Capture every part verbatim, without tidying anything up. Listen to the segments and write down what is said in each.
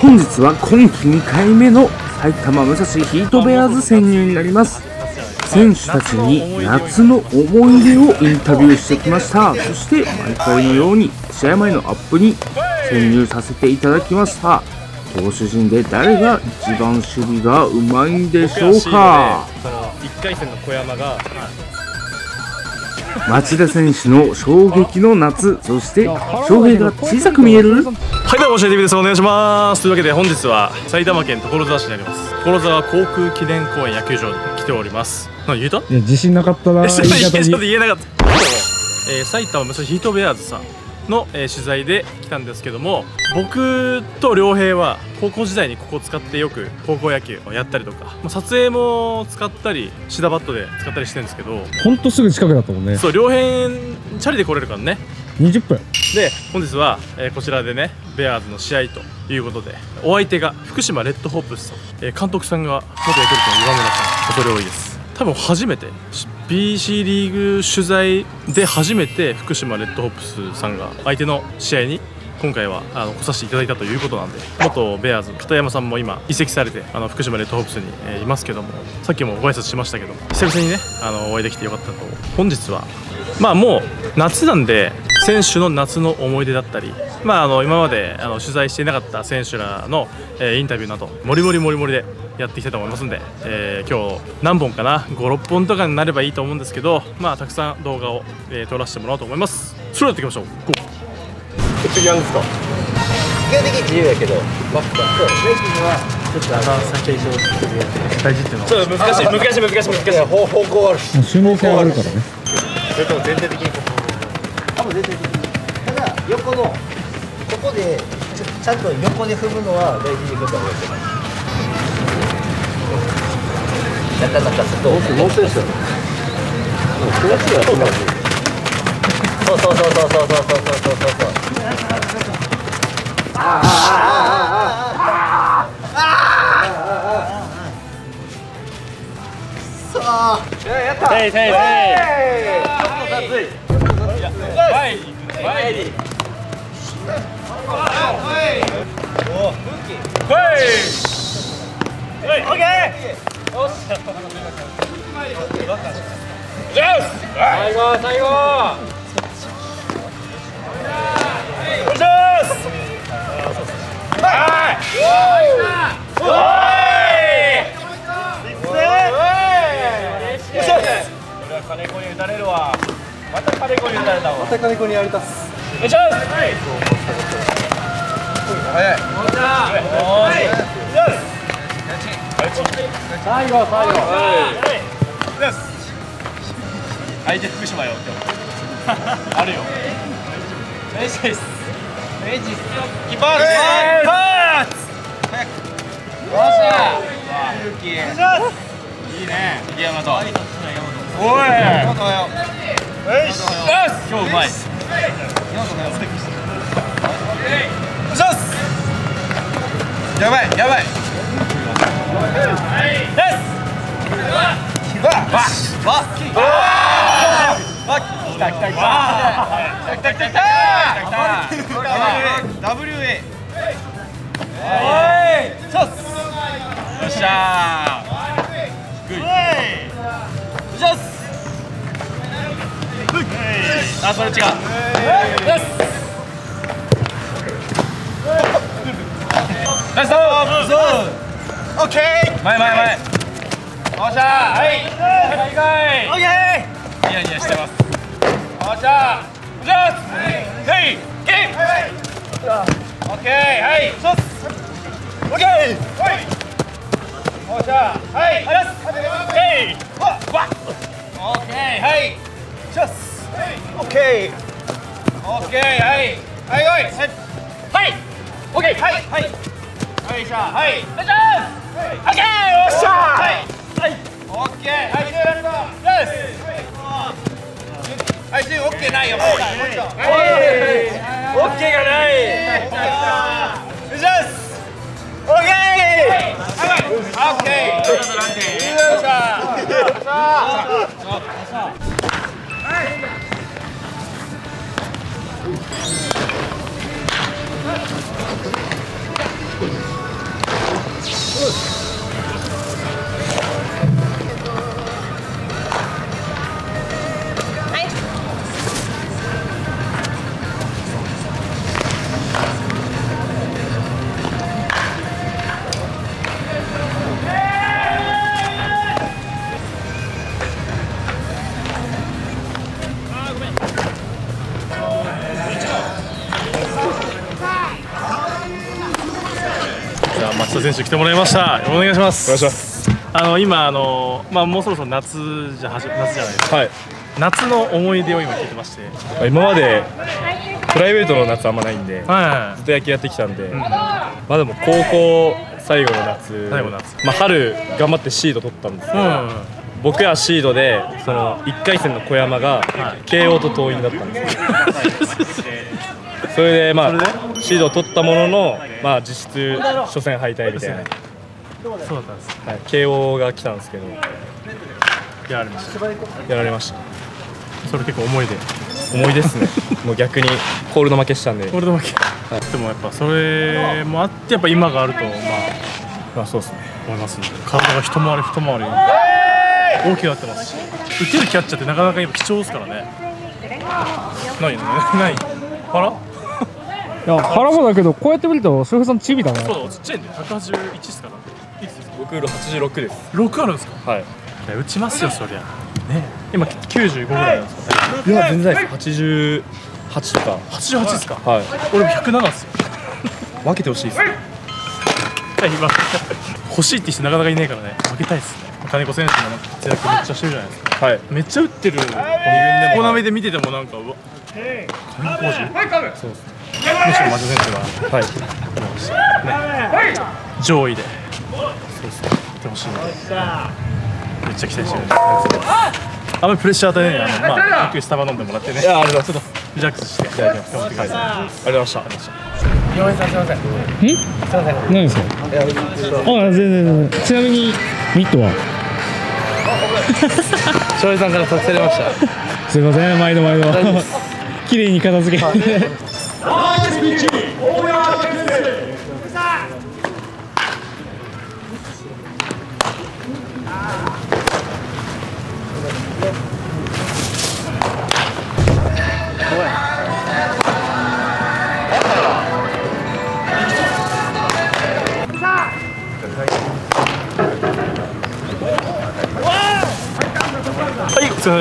本日は今季にかいめの埼玉武蔵ヒートベアーズ潜入になります。選手たちに夏の思い出をインタビューしてきました。そして毎回のように試合前のアップに潜入させていただきました。投手陣で誰が一番守備がうまいんでしょうか。 いっかい戦の小山が町田選手の衝撃の夏、そして翔平が小さく見える。 はい、どうも、教えてみです。お願いします。というわけで本日は埼玉県所沢市にあります所沢航空記念公園野球場に来ております。何言えた？ いや、自信なかったな。 言い方に言えなかった。えー、埼玉武蔵ヒートベアーズさんの、えー、取材で来たんですけども、僕と良平は高校時代にここを使ってよく高校野球をやったりとか、撮影も使ったりシダバットで使ったりしてるんですけど、 ほんとすぐ近くだったもんね。 そう、良平チャリで来れるからね。 にじゅっぷんで本日は、えー、こちらでねベアーズの試合ということで、お相手が福島レッドホップスさん、えー、監督さんが元ヤクルトの岩村さん、恐れ多いです。多分初めて ビーシー リーグ取材で初めて福島レッドホップスさんが相手の試合に今回はあの来させていただいたということなんで、元ベアーズ片山さんも今移籍されてあの福島レッドホップスに、えー、いますけども、さっきもご挨拶しましたけども、久々にねあのお会いできてよかったと。本日はまあもう夏なんで選手の夏の思い出だったり、まあ、あの今まであの取材していなかった選手らの、えー、インタビューなどもりもりもりもりでやっていきたいと思いますんで、えー、今日何本かなご、ろっぽんとかになればいいと思うんですけど、まあたくさん動画を、えー、撮らせてもらおうと思います。それではやっていきましょう。次なんですか？ 基本的に自由やけど、バックはそうレースにはちょっとあの最初大事っていうのはちょっと難しい難しい難しい難しい。 方方向あるし、 収納性あるからね。 それとも全体的にこう多分全体的にただ横のここでち ゃ, ちゃんと横で踏むのは大事に踏んだ方がいいと思います。なかなか外をもう少しだろ。そうそうそうそうそうそうそうそうそうそうああああああさあやった。 せいせいせい。はいはい。オッケー。よし。最後最後。お願いします。はい。おい。金子に打たれるわ。また金子に打たれたわ。また金子にやりたす。お願いします。はい。早い。おーい。最後最後。はい。よし。相手福島よ今日。あるよ。メイジです。メイジ。キパー。キパー。早く。よっしゃ。勇気。いいね。杉山と。おい。よし。今日うまい。やばいやばい。わわわわ来た来た来た来た来た来た。ダブリューエー。おい。よっしゃー。低い。よし。あ、それ違う。ナイス。ナイス。オッケー。前前前。おっしゃー。はい。はいはい。オッケー。ニヤニヤしてます。おっしゃー。おっしゃー。はい。ケー。オッケー。はい。オッケー。はい。おっしゃー。はい。はい。ケー。わわ。オッケー。はい。シャス。オッケー。オッケー。はい。はいはい。はい。オッケー。はいはい。はいしゃ。はい。お願いします。オッケー。おっしゃ。はい。はい。オッケー。はい。です。はい。じゅうオッケーないよ。オッケーがない。よし。オッケー。オッケー。よっしゃ。よっしゃ。 松田選手来てもらいました。お願いします。 お願いします。 あの今あのまあもうそろそろ夏じゃはじ夏じゃないですか。 はい。 夏の思い出を今聞いてまして。 今までプライベートの夏あんまないんで、 はい、 ずっと野球やってきたんで、うん、まあでも高校最後の夏、 最後の夏、 まあ春頑張ってシード取ったんですけど、うん、僕はシードでそのいっかい戦の小山が慶応と桐蔭だったんですよ。それでまあシードを取ったものの、まあ実質初戦敗退みたいな。 そうだったんです。 はい、慶応が来たんですけど、 やられました。 やられました。 それ結構思い出。 思い出ですね。もう逆にコールド負けしたんで。 コールド負け。はい、でもやっぱそれもあってやっぱ今があるとまあまあそうですね。 思いますね。体が一回り二回り大きくなってますし、打てるキャッチャーってなかなか今貴重ですからね。ないよね。ない。腹？ いや腹もだけどこうやって見ると翔平さんチビだね。 そうだ、ちっちゃいんでひゃくはちじゅういちですから。いくつですか？ 僕はちじゅうろくです。 六あるんですか？ はい。 いや打ちますよそりゃ。ね。今きゅうじゅうごぐらいなんですかね。 いや全然ないです。はちじゅうはちとか。 はちじゅうはちですか？ はい。 俺もひゃくななですよ。 分けてほしいです。 今欲しいって人なかなかいないからね。負けたいですね。金子選手もなんか活躍めっちゃしてるじゃないですか。 はい。 めっちゃ打ってる。二軍でも。コーナーで見ててもなんかうわ。金子浩二。そうですね。むしろ松田選手がはいね上位でそうですねいってほしいのでめっちゃ期待してるんで。あんまりプレッシャー与えないあのまあゆっくりスタバ飲んでもらってね。 いやありがとうございます。 ちょっとリラックスして頑張ってください。ありがとうございました。 井上さんすみません。 ん？何ですか？あ、全然全然。ちなみにミットは？ 翔平さんから託されました。 すみません、毎度毎度。綺麗に片付けて。 はい、お疲れ様です。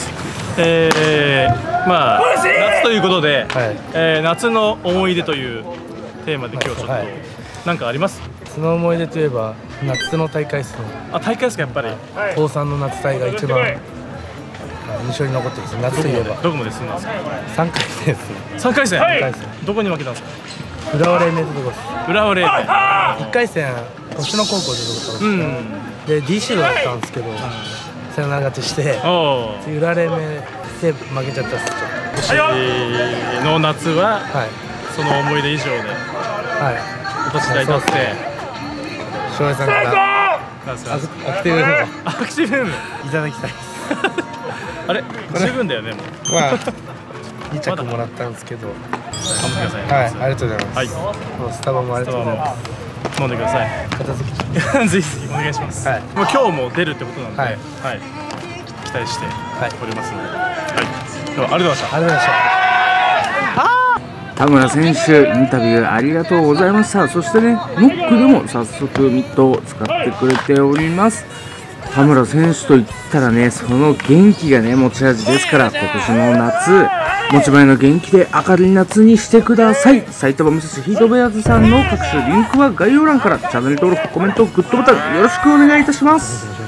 えー、まあ夏ということで、はい、えー、夏の思い出というテーマで今日ちょっと、はい、なんかあります？ 夏の思い出といえば夏の大会ですね。 あ、大会ですかやっぱり。 高さんの夏大会一番印象に残ってるんです。夏といえば。 どこまで進んだんですか？ さんかい戦ですね。 さんかい戦。 はい、 どこに負けたんですか？ 浦和レイメントとこです。 浦和レイメン。 いっかい戦星野高校でとこったんですね。で ディーシードだったんですけど。サヨナラ勝ちして裏レメで負けちゃったっす。 星の夏は、はい、その思い出以上で、はい、お立ち台立って翔平さんからアクティブルームアクティブルームいただきたいです。 あれ十分だよねもう。 まあに着もらったんですけど。 頑張ってください。 はい、ありがとうございます。 はい、 スタバもありがとうございます。 飲んでください。 片付けぜひぜひお願いします。はい、もう今日も出るってことなんで、はい、はい、期待しておりますので、はい、ではありがとうございました。 ありがとうございました。 田村選手インタビューありがとうございました。そしてね、ノックでも早速ミットを使ってくれております。田村選手といったらね、その元気がね持ち味ですから、今年の夏持ち前の元気で明るい夏にしてください。埼玉武蔵ヒートベアーズさんの各種リンクは概要欄から。チャンネル登録、コメント、グッドボタンよろしくお願いいたします。